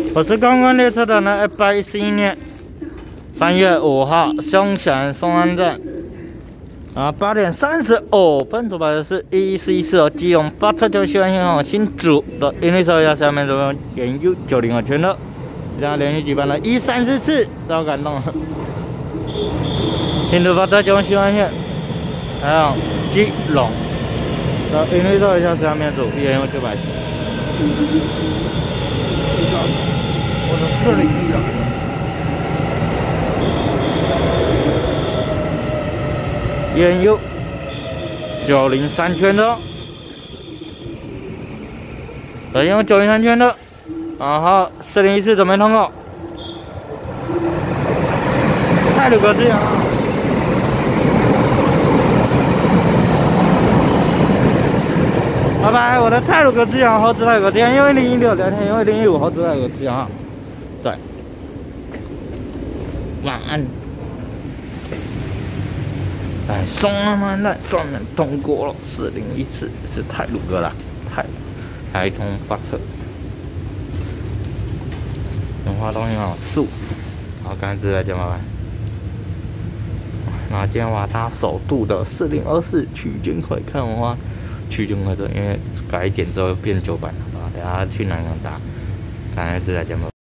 我是刚刚列车的呢，111年3月5号，凶险松安站。8点35分出发的是1114基隆发车就希望信号新竹的营运收一下，下面这边研究902全乐，其他连续举办了134次，超感动了。新竹发车就希望线，还有基隆的营运收一下，下面组沿用910。 我的视力一样。 沿右903圈的，沿右903圈的，然后4014准备通过，太鲁阁支援啊！拜拜，我的太鲁阁支援后置太鲁阁支援11016，2天11015后置太鲁阁支援啊，在，晚安。哎，松安站专门通过了4014，是太鲁阁啦，台通发车，文化东西好素，好，刚才再见，拜拜。那今天我要搭首度的4024区间快看文化区间快车，因为改点之后变900了啊，等下去南港搭，刚才再见，拜拜。